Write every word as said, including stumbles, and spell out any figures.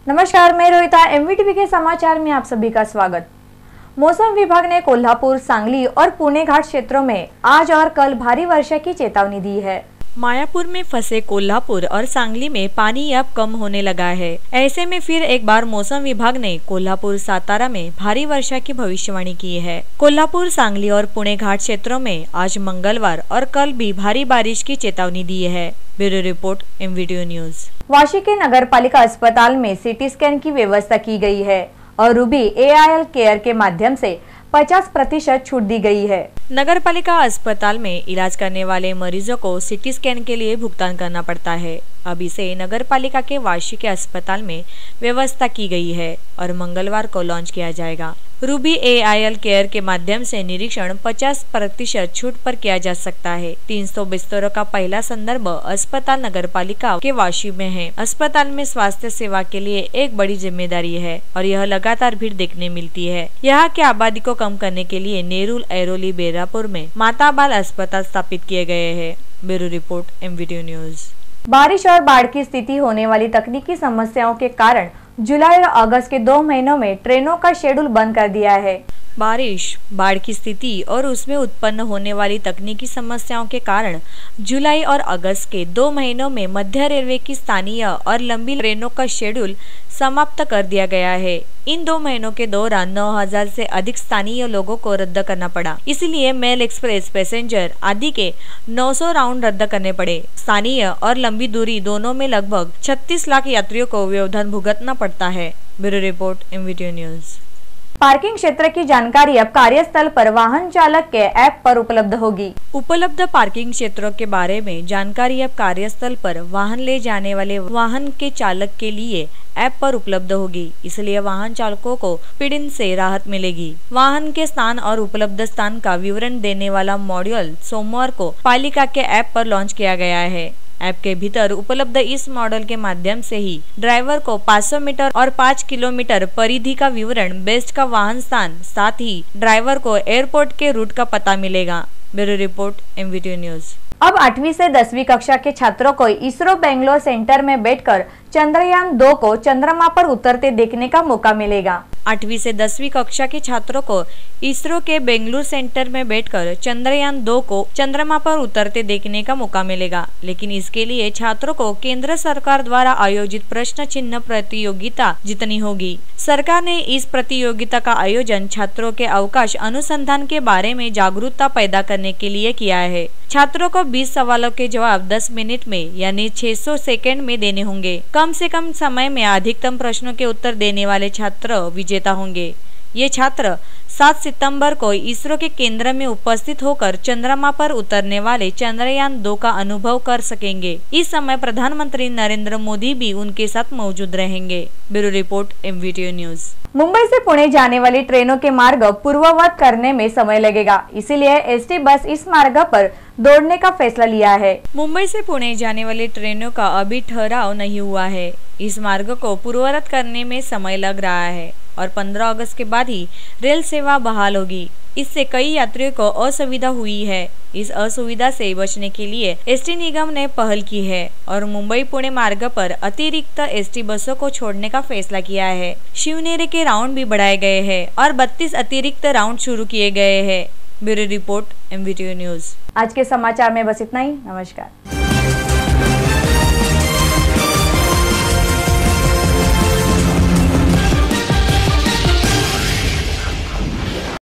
नमस्कार, मैं रोहिता। एमवीटीवी के समाचार में आप सभी का स्वागत। मौसम विभाग ने कोल्हापुर, सांगली और पुणे घाट क्षेत्रों में आज और कल भारी वर्षा की चेतावनी दी है। मायापुर में फंसे कोल्हापुर और सांगली में पानी अब कम होने लगा है। ऐसे में फिर एक बार मौसम विभाग ने कोल्हापुर, सातारा में भारी वर्षा की भविष्यवाणी की है। कोल्हापुर, सांगली और पुणे घाट क्षेत्रों में आज मंगलवार और कल भी भारी बारिश की चेतावनी दी है। Bureau report, MVTV news. Vashi के नगर पालिका अस्पताल में सीटी स्कैन की व्यवस्था की गई है और रूबी एआईएल केयर के माध्यम से पचास प्रतिशत छूट दी गई है। नगर पालिका अस्पताल में इलाज करने वाले मरीजों को सीटी स्कैन के लिए भुगतान करना पड़ता है। अब इसे नगर पालिका के वाशी के अस्पताल में व्यवस्था की गई है और मंगलवार को लॉन्च किया जाएगा। रूबी एआईएल केयर के माध्यम से निरीक्षण पचास प्रतिशत छूट पर किया जा सकता है। तीन सौ बिस्तरों का पहला संदर्भ अस्पताल नगर पालिका के वाशी में है। अस्पताल में स्वास्थ्य सेवा के लिए एक बड़ी जिम्मेदारी है और यह लगातार भीड़ देखने मिलती है। यहाँ की आबादी को कम करने के लिए नेरुल, अरोली, बेलापुर में माता बाल अस्पताल स्थापित किए गए हैं। Bureau report, MVTV news. बारिश और बाढ़ की स्थिति होने वाली तकनीकी समस्याओं के कारण जुलाई और अगस्त के दो महीनों में ट्रेनों का शेड्यूल बंद कर दिया है। बारिश, बाढ़ की स्थिति और उसमें उत्पन्न होने वाली तकनीकी समस्याओं के कारण जुलाई और अगस्त के दो महीनों में मध्य रेलवे की स्थानीय और लंबी ट्रेनों का शेड्यूल समाप्त कर दिया गया है। इन दो महीनों के दौरान नौ हजार से अधिक स्थानीय लोगों को रद्द करना पड़ा। इसलिए मेल एक्सप्रेस, पैसेंजर आदि के नौ सौ राउंड रद्द करने पड़े। स्थानीय और लंबी दूरी दोनों में लगभग छत्तीस लाख यात्रियों को व्यवधान भुगतना पड़ता है। Bureau report, MVTV news. Parking क्षेत्र की जानकारी अब कार्यस्थल पर वाहन चालक के ऐप पर उपलब्ध होगी। उपलब्ध पार्किंग क्षेत्रों के बारे में जानकारी अब कार्यस्थल पर वाहन ले जाने वाले वाहन के चालक के लिए ऐप पर उपलब्ध होगी। इसलिए वाहन चालकों को पीड़ित से राहत मिलेगी। वाहन के स्थान और उपलब्ध स्थान का विवरण देने वाला मॉड्यूल सोमवार को पालिका के ऐप पर लॉन्च किया गया है। ऐप के भीतर उपलब्ध इस मॉडल के माध्यम से ही ड्राइवर को पाँच सौ मीटर और पाँच किलोमीटर परिधि का विवरण, बेस्ट का वाहन स्थान, साथ ही ड्राइवर को एयरपोर्ट के रूट का पता मिलेगा। Bureau report, MVTV news. अब आठवीं से दसवीं कक्षा के छात्रों को इसरो बेंगलोर सेंटर में बैठकर चंद्रयान दो को चंद्रमा पर उतरते देखने का मौका मिलेगा। आठवीं से दसवीं कक्षा के छात्रों को इसरो के बेंगलुरु सेंटर में बैठकर चंद्रयान दो को चंद्रमा पर उतरते देखने का मौका मिलेगा, लेकिन इसके लिए छात्रों को केंद्र सरकार द्वारा आयोजित प्रश्न चिन्ह प्रतियोगिता जीतनी होगी। सरकार ने इस प्रतियोगिता का आयोजन छात्रों के अवकाश अनुसंधान के बारे में जागरूकता पैदा करने के लिए किया है। छात्रों को बीस सवालों के जवाब दस मिनट में यानी छह सौ सेकंड में देने होंगे। कम से कम समय में अधिकतम प्रश्नों के उत्तर देने वाले छात्र विजेता होंगे। ये छात्र सात सितंबर को इसरो के केंद्र में उपस्थित होकर चंद्रमा पर उतरने वाले चंद्रयान दो का अनुभव कर सकेंगे। इस समय प्रधानमंत्री नरेंद्र मोदी भी उनके साथ मौजूद रहेंगे। Bureau report, MVTV news. Mumbai से पुणे जाने वाली ट्रेनों के मार्ग पूर्ववत करने में समय लगेगा, इसीलिए एसटी बस इस मार्ग पर दौड़ने का फैसला लिया है। मुंबई से पुणे जाने वाली ट्रेनों का अभी ठहराव नहीं हुआ है। इस मार्ग को पूर्ववत करने में समय लग रहा है और पंद्रह अगस्त के बाद ही रेल सेवा बहाल होगी। इससे कई यात्रियों को असुविधा हुई है। इस असुविधा से बचने के लिए एसटी निगम ने पहल की है और मुंबई पुणे मार्ग पर अतिरिक्त एसटी बसों को छोड़ने का फैसला किया है। शिवनेरी के राउंड भी बढ़ाए गए हैं और बत्तीस अतिरिक्त राउंड शुरू किए गए हैं। Bureau report, MVTV news. आज के समाचार में बस इतना ही। नमस्कार।